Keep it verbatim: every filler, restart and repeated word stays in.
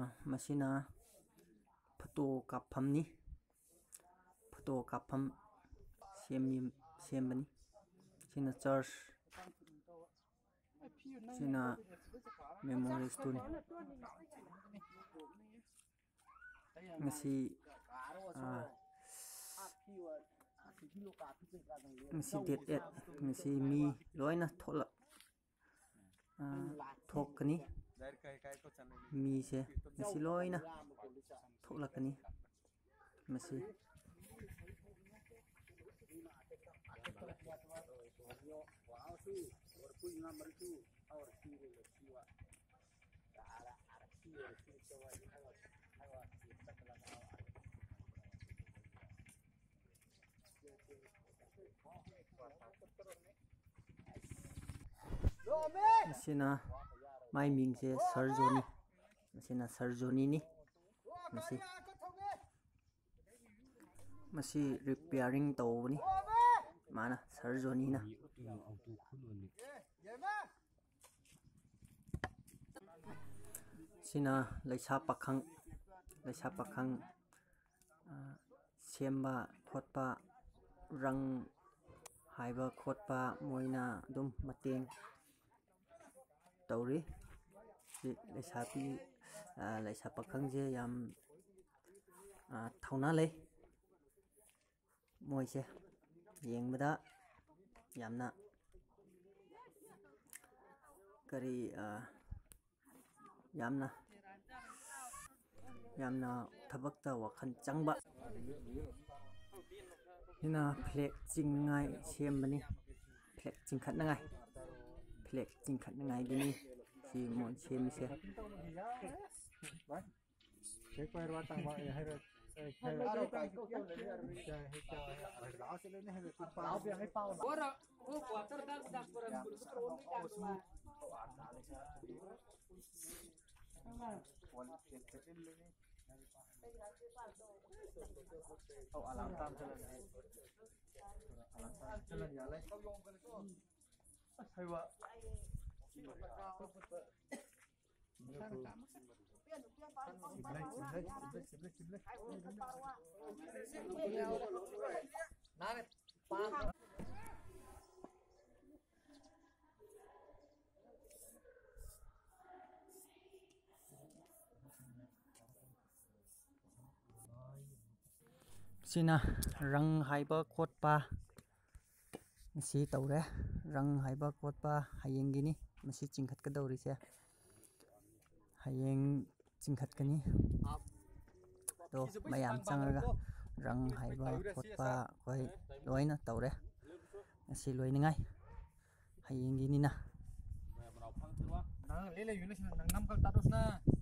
ꯃꯁꯤꯅ photo ꯀꯥꯞꯐꯝꯅꯤ photo ꯀꯥꯞꯐꯝ ꯁꯦꯝꯃꯤ ꯁꯦꯝꯕꯅꯤ ꯁꯤꯅ ꯆꯔꯆ sina memory stone ngasi ngasi date eight ngasi mi loina thola thokani mi se ngasi loina tholakani masi Masina mai ming se Sarjoni masina Sarjoni ni masi masi repairing tawni mana Sarjoni na sina laisa pakhang laisa pakhang semba khotpa rang haiba khotpa moina dum mateng tawri laisa pi laisa pakhang je yam thauna lei moise yengbada yamna kari yamna yamna thabakta wakhan changba ina flag chingngai sembani flag chingkhatnangai flag chingkhatnangai gini si mon semi se oh alam tam jalan alam tam jalan ya lai haywa sina rang haiba khotpa si tawre rang haiba khotpa hayengini masi chingkhat ka dawri se hayeng chingkhat kani to mayam changaga rang haiba khotpa koi loina tawre si loiningai hayengini na nang lele yunus nang nam kal tados na